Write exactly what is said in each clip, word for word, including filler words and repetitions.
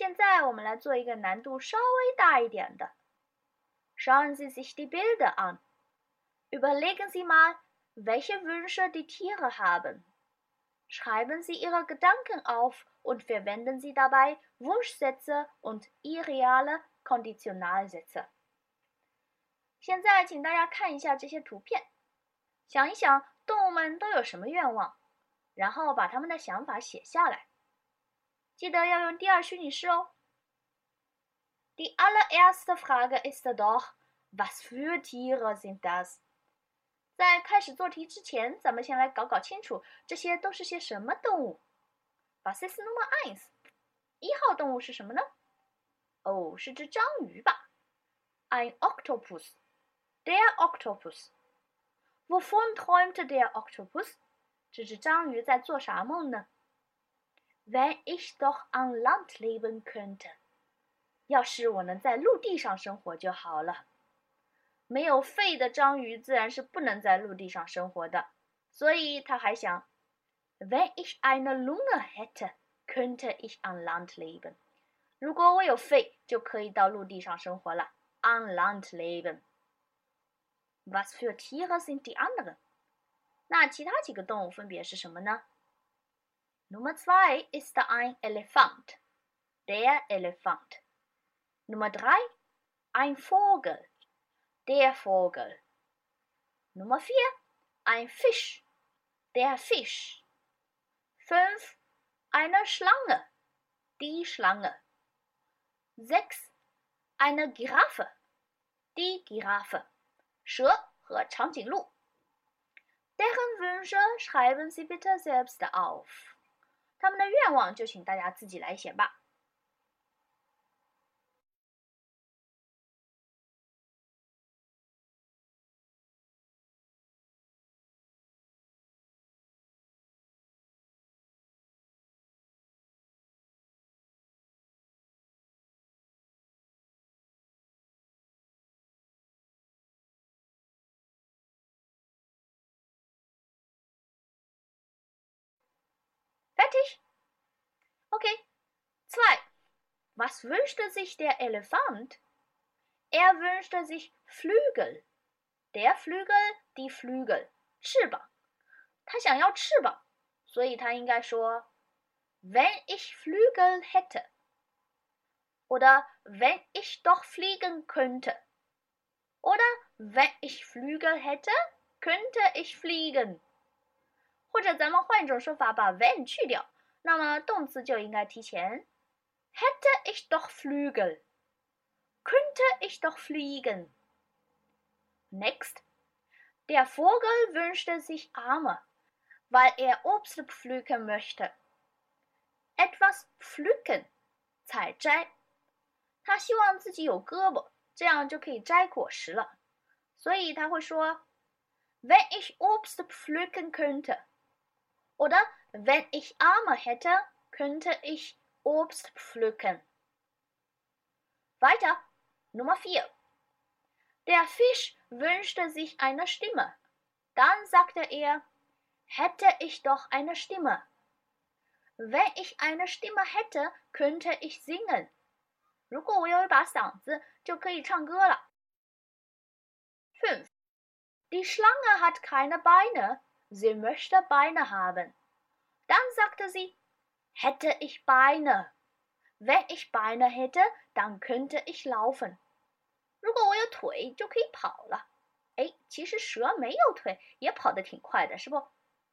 现在我们来做一个难度稍微大一点的。Schauen Sie sich die Bilder an. Überlegen Sie mal, welche Wünsche die Tiere haben. Schreiben Sie Ihre Gedanken auf und verwenden Sie dabei Wunschsätze und irreale Konditionalsätze. 现在请大家看一下这些图片，想一想动物们都有什么愿望，然后把他们的想法写下来。记得要用第二虚拟式哦。Die allererste Frage ist doch, was für Tiere sind das? 在开始做题之前，咱们先来搞搞清楚，这些都是些什么动物。Was ist Nummer eins? 一号动物是什么呢？哦，是只章鱼吧 ？Ein Octopus. Der Octopus. Wovon träumte der Octopus? 这只章鱼在做啥梦呢？ Wenn ich doch an Land leben könnte. 要是我能在陆地上生活就好了。没有肺的章鱼自然是不能在陆地上生活的，所以他还想 Wenn ich eine Lunge hätte, könnte ich an Land leben. 如果我有肺，就可以到陆地上生活了。An Land leben. Was für Tiere sind die anderen? 那其他几个动物分别是什么呢？ Nummer zwei ist ein Elefant. Der Elefant. Nummer drei, ein Vogel. Der Vogel. Nummer vier, ein Fisch. Der Fisch. Fünf, eine Schlange. Die Schlange. Sechs, eine Giraffe. Die Giraffe. 蛇和长颈鹿。Deren Wünsche schreiben Sie bitte selbst auf. 他们的愿望就请大家自己来写吧。Fertig? Okay. Zwei. Was wünschte sich der Elefant? Er wünschte sich Flügel. Der Flügel, die Flügel. 翅膀。他想要翅膀，所以他应该说 Wenn ich Flügel hätte. Oder wenn ich doch fliegen könnte. Oder wenn ich Flügel hätte, könnte ich fliegen. 或者咱们换一种说法，把 when 去掉，那么动词就应该提前。Hätte ich doch Flügel. Könnte ich doch fliegen. Next. Der Vogel wünschte sich Arme, weil er Obst pflücken möchte. Etwas pflücken, 采摘。他希望自己有胳膊，这样就可以摘果实了。所以他会说 Wenn ich Obst pflücken könnte. Oder wenn ich Arme hätte, könnte ich Obst pflücken. Weiter, Nummer vier. Der Fisch wünschte sich eine Stimme. Dann sagte er, hätte ich doch eine Stimme. Wenn ich eine Stimme hätte, könnte ich singen. 如果我有一把嗓子，就可以唱歌了。fünf. Die Schlange hat keine Beine. Sie möchte Beine haben. Dann sagte sie, hätte ich Beine. Wenn ich Beine hätte, dann könnte ich laufen. 如果我有腿，就可以跑了。哎，其实蛇没有腿，也跑得挺快的，是不？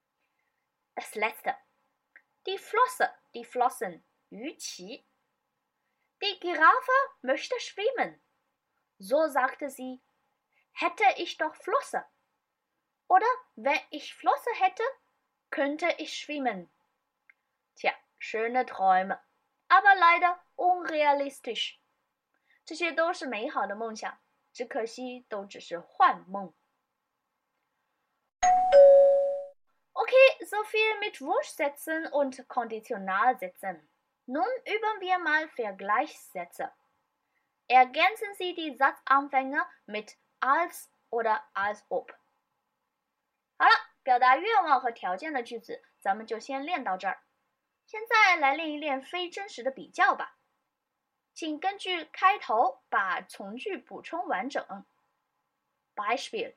Das letzte. Die Flosse, die Flossen, 鱼鳍。Die Giraffe möchte schwimmen. So sagte sie, hätte ich doch Flosse. Oder wenn ich Flosse hätte, könnte ich schwimmen. Tja, schöne Träume, aber leider unrealistisch. 这些都是美好的梦想，只可惜都只是幻梦。Okay, so viel mit Wunschsätzen und Konditionalsätzen. Nun üben wir mal Vergleichssätze. Ergänzen Sie die Satzanfänge mit als oder als ob. 好了，表达愿望和条件的句子，咱们就先练到这儿。现在来练一练非真实的比较吧。 请根据开头把从句补充完整。Beispiel: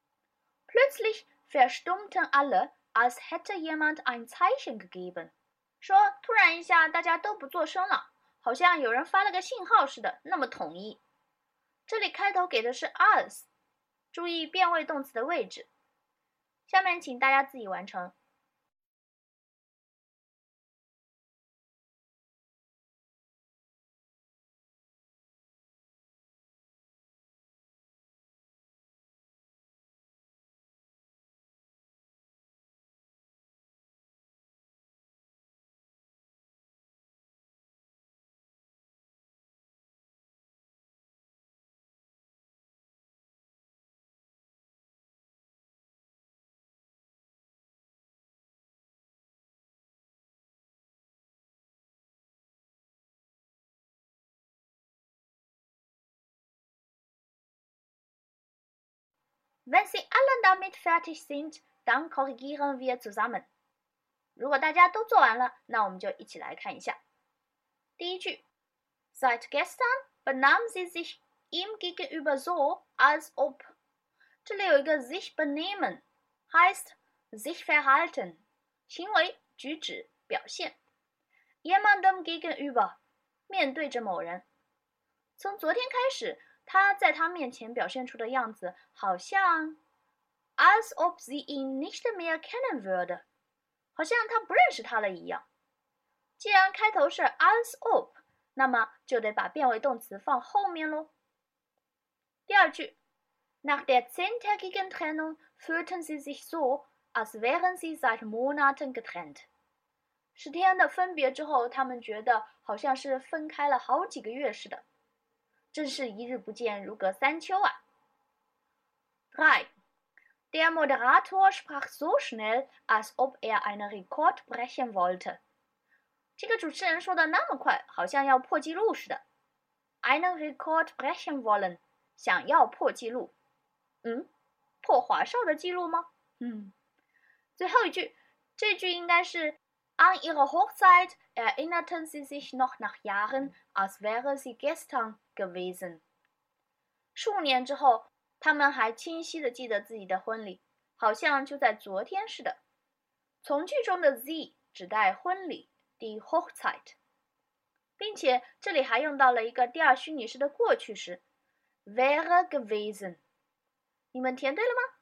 Plötzlich verstummten alle, als hätte jemand ein Zeichen gegeben. 说突然一下大家都不作声了，好像有人发了个信号似的，那么统一。这里开头给的是 als， 注意变位动词的位置。下面请大家自己完成。Wenn Sie alle damit fertig sind, dann korrigieren wir zusammen. 如果大家都做完了，那我们就一起来看一下。第一句 Seit gestern benahmen Sie sich ihm gegenüber so, als ob. 这里有一个 sich benehmen, heißt sich verhalten, 行为、举止、表现。Jemandem gegenüber, 面对着某人。从昨天开始，他在他面前表现出的样子好像 als ob sie ihn nicht mehr kennen würde， 好像他不认识他了一样。既然开头是 als ob， 那么就得把变位动词放后面咯。第二句 Nach der zehntägigen Trennung fühlten sie sich so, als wären sie seit Monaten getrennt。 十天的分别之后，他们觉得好像是分开了好几个月似的。真是一日不见如隔三秋啊。drei. Der Moderator sprach so schnell, als ob er einen Rekord brechen wollte. 这个主持人说的那么快，好像要破纪录似的。einen Rekord brechen wollen， 想要破纪录。嗯，破华少的纪录吗？嗯。最后一句，这句应该是 An ihrer Hochzeit erinnerten sie sich noch nach Jahren, als wäre sie gestern gewesen. 数年之后，他们还清晰地记得自己的婚礼，好像就在昨天似的。从句中的 sie 指代婚礼 die Hochzeit， 并且这里还用到了一个第二虚拟式的过去时 wäre gewesen。 你们填对了吗？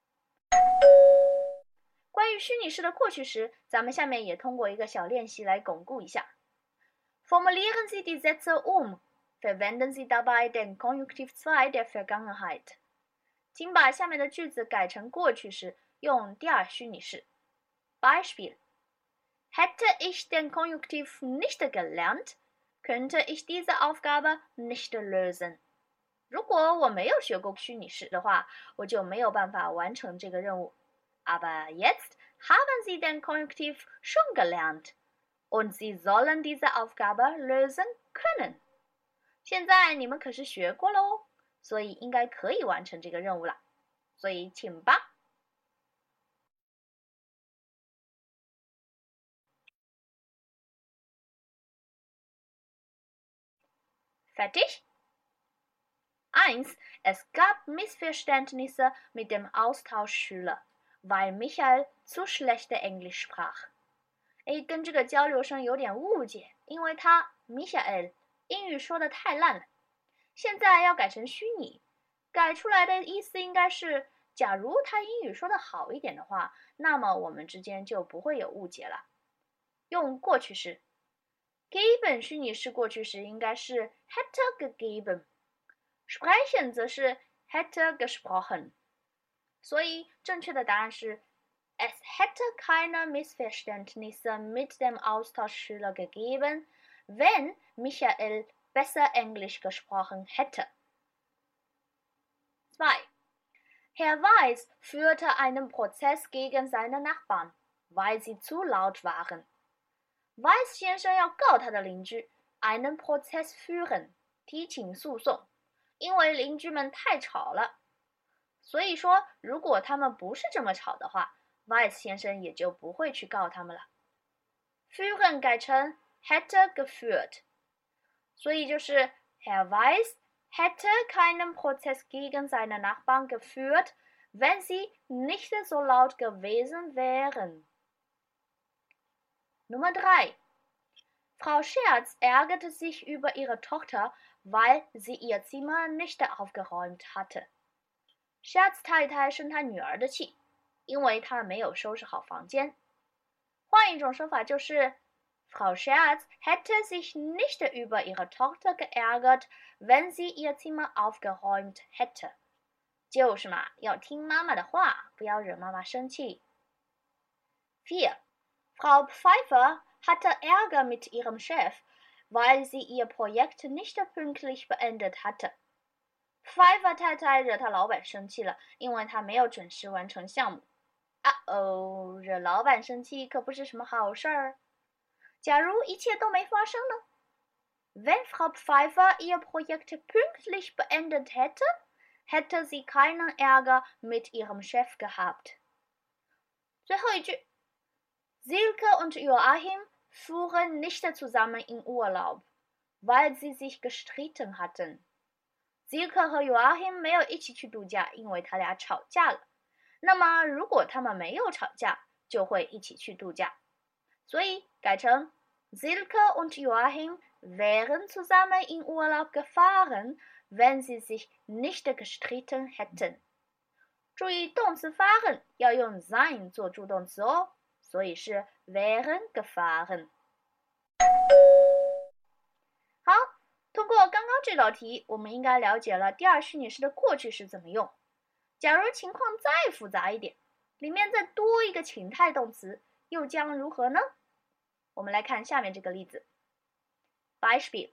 关于虚拟式的过去时，咱们下面也通过一个小练习来巩固一下。Formulieren Sie die Sätze um. Verwenden Sie dabei den Konjunktiv zwei der Vergangenheit. 请把下面的句子改成过去时，用第二虚拟式。Beispiel: Hätte ich den Konjunktiv nicht gelernt, könnte ich diese Aufgabe nicht lösen. 如果我没有学过虚拟式的话，我就没有办法完成这个任务。Aber jetzt haben Sie den Konjunktiv schon gelernt und Sie sollen diese Aufgabe lösen können. 现在你们可是学过了哦，所以应该可以完成这个任务了。所以请吧。Fertig? eins. Es gab Missverständnisse mit dem Austauschschüler, weil Michael zu schlechte Englisch sprach. 诶，跟这个交流生有点误解，因为他 Michael 英语说的太烂了。现在要改成虚拟，改出来的意思应该是，假如他英语说的好一点的话，那么我们之间就不会有误解了。用过去时 ，geben 虚拟式过去时应该是 hätte gegeben。Sprechen 则是 hätte gesprochen， 所以正确的答案是 Es hätte keine Missverständnisse mit dem Austauschschüler gegeben, wenn Michael besser Englisch gesprochen hätte. zwei. Herr Weiß führte einen Prozess gegen seine Nachbarn, weil sie zu laut waren. Weiß 先生要告他的邻居 einen Prozess führen， 提起诉讼。因为邻居们太吵了，所以说如果他们不是这么吵的话 Weiss 先生也就不会去告他们了。führen 改成 hätte geführt。 所以就是 Herr Weiß hätte keinen Prozess gegen seine Nachbarn geführt, wenn sie nicht so laut gewesen wären. Nummer drei. Frau Scherz ärgerte sich über ihre Tochter, weil sie ihr Zimmer nicht aufgeräumt hatte. Scherz 太太生她女儿的气，因为她没有收拾好房间。换一种说法就是 Frau Scherz hätte sich nicht über ihre Tochter geärgert, wenn sie ihr Zimmer aufgeräumt hätte. 就是嘛，要听妈妈的话，不要惹妈妈生气。vier. Frau Pfeiffer hatte Ärger mit ihrem Chef, weil sie ihr Projekt nicht pünktlich beendet hatte. Pfeiffer 太太惹她老板生气了，因为她没有准时完成项目。啊哦，惹老板生气可不是什么好事儿。假如一切都没发生呢？ Wenn Frau Pfeiffer ihr Projekt pünktlich beendet hätte, hätte sie keinen Ärger mit ihrem Chef gehabt. 最后一句 Silke und Joachim fuhren nicht zusammen in Urlaub, weil sie sich gestritten hatten. Silke 和 Joachim 没有一起去度假，因为他俩吵架了。那么如果他们没有吵架，就会一起去度假。所以改成 Silke und Joachim wären zusammen in Urlaub gefahren, wenn sie sich nicht gestritten hätten. 注意动词 fahren 要用 sein 做助动词哦。所以是 wären gefahren。好，通过刚刚这道题，我们应该了解了第二虚拟式的过去式怎么用。假如情况再复杂一点，里面再多一个情态动词，又将如何呢？我们来看下面这个例子。Beispiel: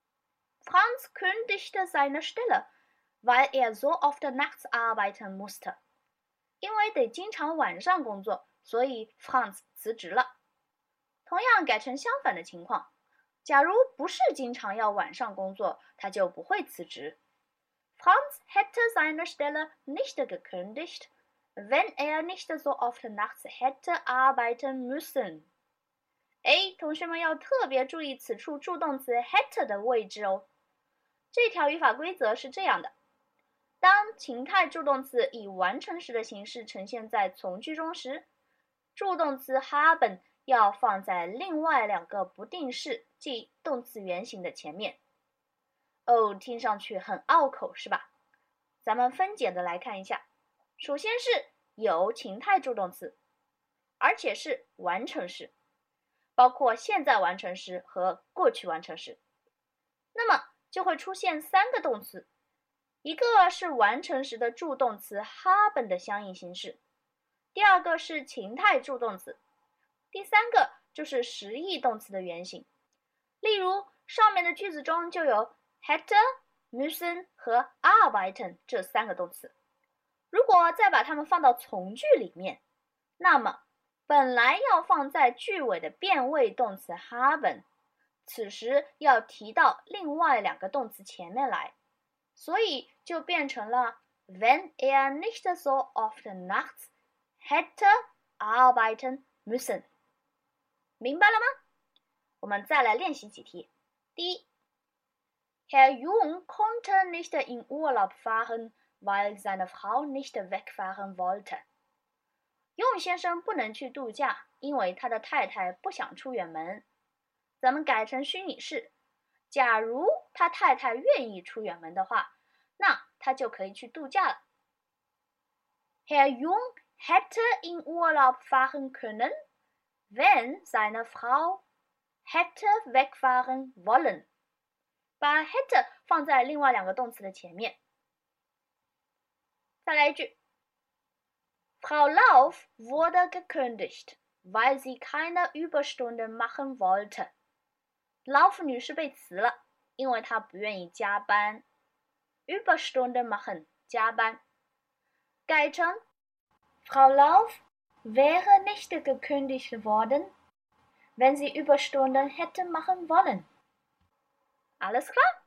Franz kündigte seine Stelle, weil er so oft nachts arbeiten musste. 因为得经常晚上工作。所以 Franz 辞职了。同样改成相反的情况，假如不是经常要晚上工作，他就不会辞职。Franz hätte seine Stelle nicht gekündigt, wenn er nicht so oft nachts hätte arbeiten müssen. 哎，同学们要特别注意此处助动词 hätte 的位置哦。这条语法规则是这样的：当情态助动词以完成时的形式呈现在从句中时，助动词 haben 要放在另外两个不定式，即动词原形的前面。哦，听上去很拗口是吧？咱们分解的来看一下。首先是有情态助动词，而且是完成时，包括现在完成时和过去完成时。那么就会出现三个动词，一个是完成时的助动词 haben 的相应形式。第二个是情态助动词，第三个就是实义动词的原形。例如上面的句子中就有 hätte, müssen 和 arbeiten 这三个动词。如果再把它们放到从句里面，那么本来要放在句尾的变位动词 haben， 此时要提到另外两个动词前面来，所以就变成了 wenn er nicht so oft nachts hätte arbeiten müssen。 明白了吗？我们再来练习几题。第一 Herr Jung konnte nicht in Urlaub fahren, weil seine Frau nicht wegfahren wollte. Jung 先生不能去度假，因为他的太太不想出远门。咱们改成虚拟式，假如他太太愿意出远门的话，那他就可以去度假了。Herr Jung hätte in Urlaub fahren können, wenn seine Frau hätte wegfahren wollen. 把 hätte 放在另外两个动词的前面。再来一句 Frau Lauf wurde gekündigt, weil sie keine Überstunden machen wollte. Lauf 女士被辞了，因为她不愿意加班。Überstunden machen 加班。改成 Frau Lauf wäre nicht gekündigt worden, wenn sie Überstunden hätte machen wollen. Alles klar?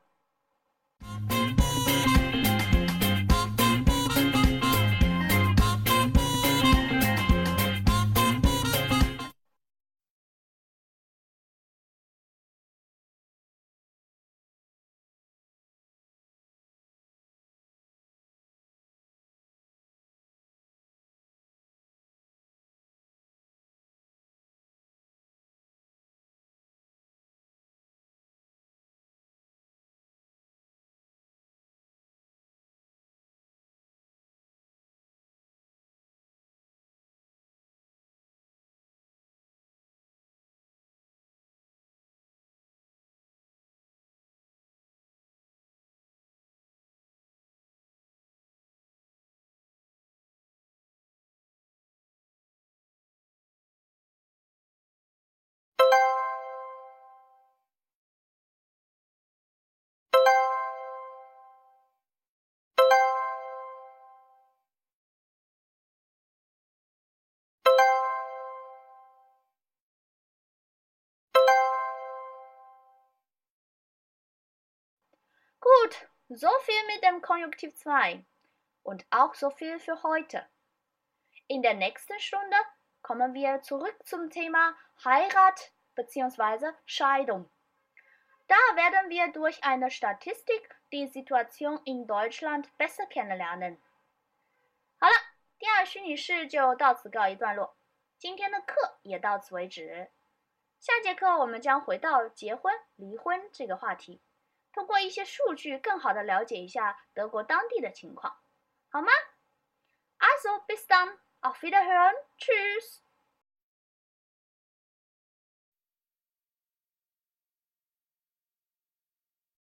Gut, so viel mit dem Konjunktiv zwei und auch so viel für heute. In der nächsten Stunde kommen wir zurück zum Thema Heirat bzw. Scheidung. Da werden wir durch eine Statistik die Situation in Deutschland besser kennenlernen。好了，第二虚拟式就到此告一段落，今天的课也到此为止。下节课我们将回到结婚、离婚这个话题，通过一些数据更好地了解一下德国当地的情况，好吗？Also bis dann, auf Wiederhören, tschüss。